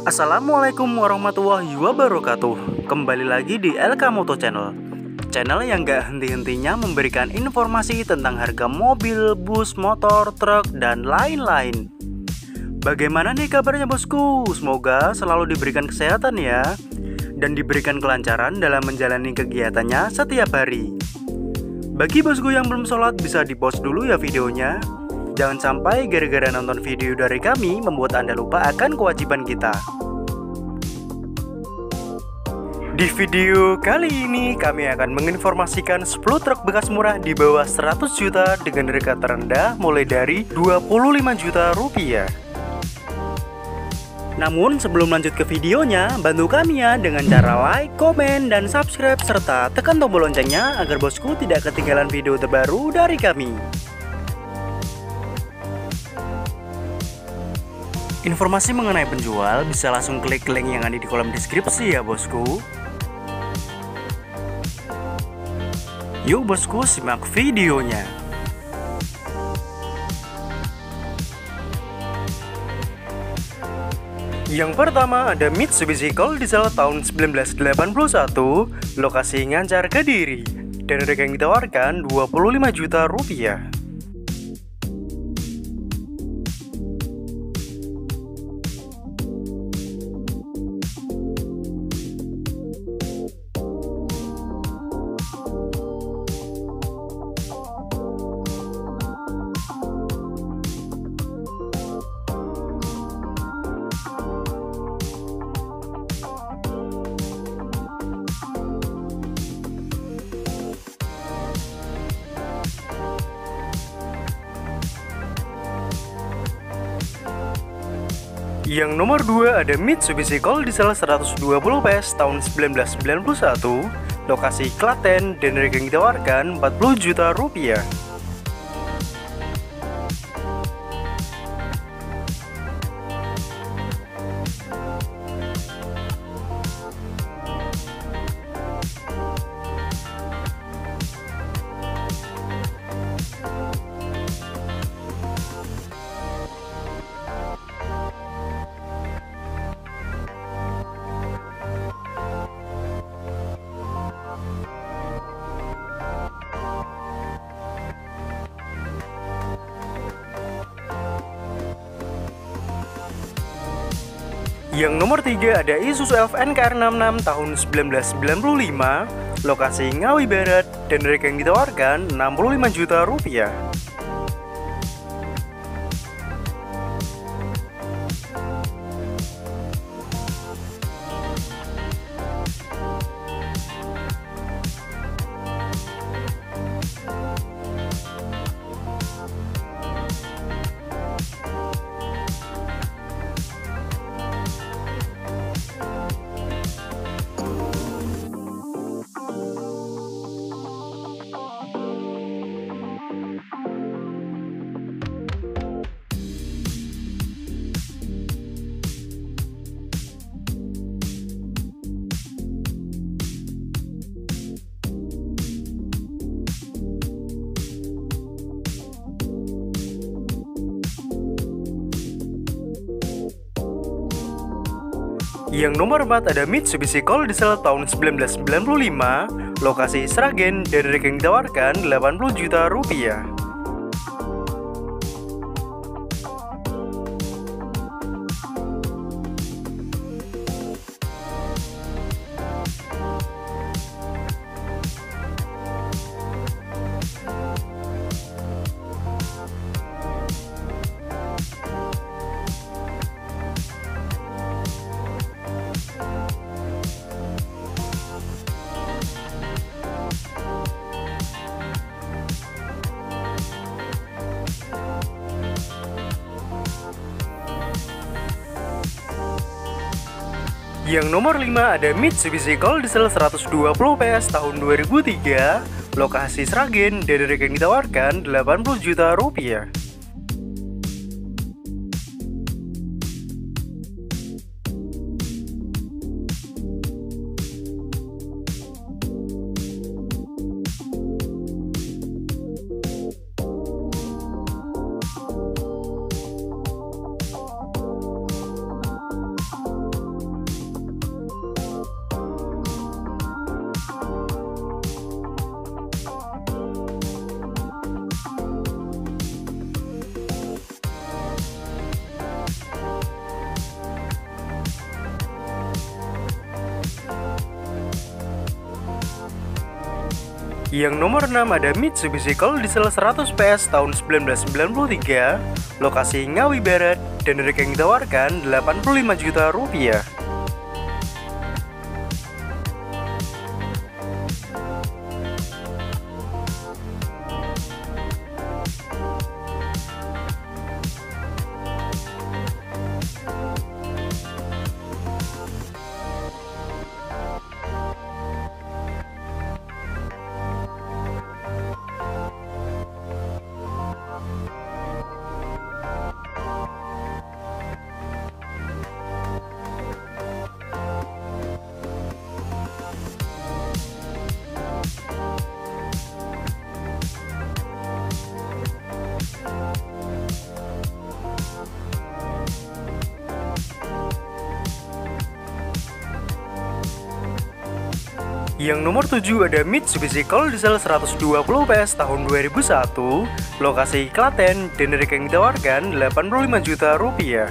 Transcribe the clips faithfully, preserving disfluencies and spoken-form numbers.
Assalamualaikum warahmatullahi wabarakatuh. Kembali lagi di L K Moto Channel, channel yang gak henti-hentinya memberikan informasi tentang harga mobil, bus, motor, truk, dan lain-lain. Bagaimana nih kabarnya bosku? Semoga selalu diberikan kesehatan ya, dan diberikan kelancaran dalam menjalani kegiatannya setiap hari. Bagi bosku yang belum sholat, bisa di-pause dulu ya videonya. Jangan sampai gara-gara nonton video dari kami membuat Anda lupa akan kewajiban kita. Di video kali ini kami akan menginformasikan sepuluh truk bekas murah di bawah seratus juta dengan harga terendah mulai dari dua puluh lima juta rupiah. Namun sebelum lanjut ke videonya, bantu kami ya dengan cara like, komen, dan subscribe serta tekan tombol loncengnya agar bosku tidak ketinggalan video terbaru dari kami. Informasi mengenai penjual bisa langsung klik link yang ada di kolom deskripsi ya bosku. Yuk bosku, simak videonya. Yang pertama ada Mitsubishi Colt Diesel tahun seribu sembilan ratus delapan puluh satu, lokasi Ngancar, Kediri, dan harga yang ditawarkan dua puluh lima juta rupiah. Yang nomor dua ada Mitsubishi Colt Diesel seratus dua puluh P S tahun seribu sembilan ratus sembilan puluh satu, lokasi Klaten, dan harga yang ditawarkan empat puluh juta rupiah. Yang nomor tiga ada Isuzu Elf N K R enam puluh enam tahun seribu sembilan ratus sembilan puluh lima, lokasi Ngawi Barat, dan harga yang ditawarkan enam puluh lima juta rupiah. Yang nomor empat ada Mitsubishi Colt Diesel tahun seribu sembilan ratus sembilan puluh lima, lokasi Sragen, dan harga yang ditawarkan delapan puluh juta rupiah. Yang nomor lima ada Mitsubishi Colt Diesel seratus dua puluh P S tahun dua ribu tiga, lokasi Sragen, dan harga yang ditawarkan delapan puluh juta rupiah. Yang nomor enam ada Mitsubishi Colt Diesel seratus P S tahun seribu sembilan ratus sembilan puluh tiga, lokasi Ngawi Barat, dan harga yang ditawarkan delapan puluh lima juta rupiah. Yang nomor tujuh ada Mitsubishi Colt Diesel seratus dua puluh P S tahun dua ribu satu, lokasi Klaten, dan harga yang ditawarkan delapan puluh lima juta rupiah.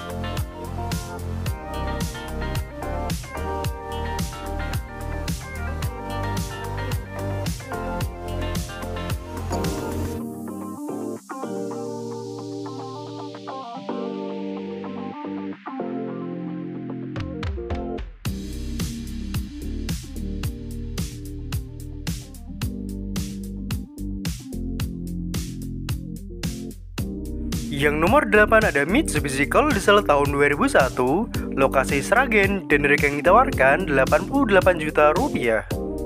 Yang nomor delapan ada Mitsubishi Colt Diesel tahun dua ribu satu, lokasi Sragen, dan harga yang ditawarkan delapan puluh delapan juta rupiah.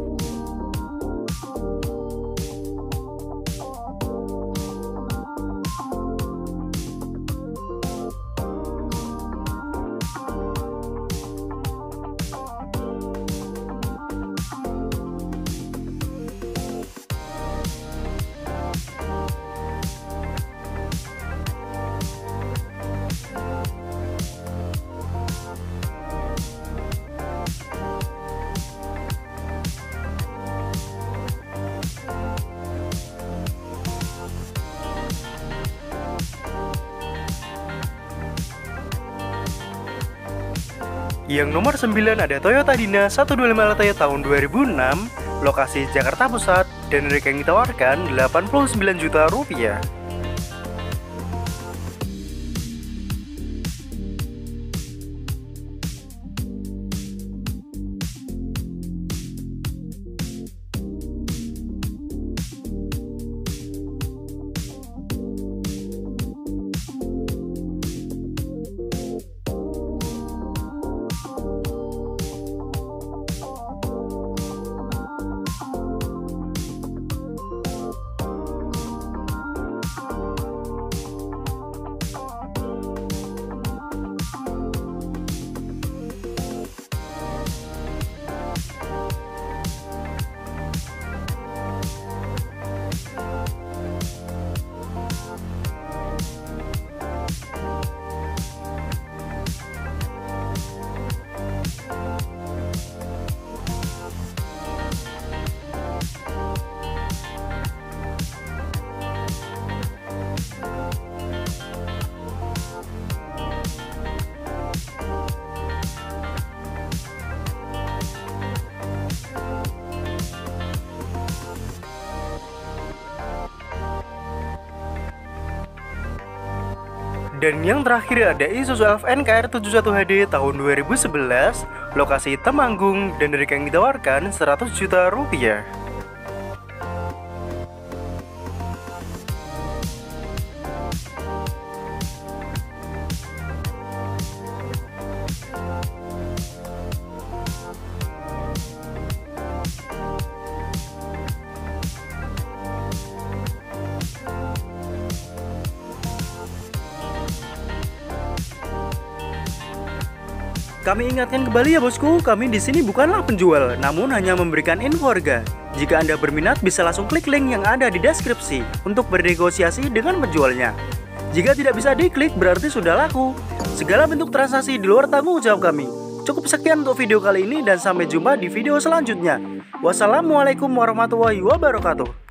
Yang nomor sembilan ada Toyota Dina seratus dua puluh lima L T tahun dua ribu enam, lokasi Jakarta Pusat, dan harga yang ditawarkan delapan puluh sembilan juta rupiah. Dan yang terakhir ada Isuzu Elf N K R tujuh puluh satu H D tahun dua ribu sebelas, lokasi Temanggung, dan harga yang ditawarkan seratus juta rupiah. Kami ingatkan kembali ya bosku, kami di sini bukanlah penjual, namun hanya memberikan info harga. Jika Anda berminat bisa langsung klik link yang ada di deskripsi untuk bernegosiasi dengan penjualnya. Jika tidak bisa diklik berarti sudah laku. Segala bentuk transaksi di luar tanggung jawab kami. Cukup sekian untuk video kali ini dan sampai jumpa di video selanjutnya. Wassalamualaikum warahmatullahi wabarakatuh.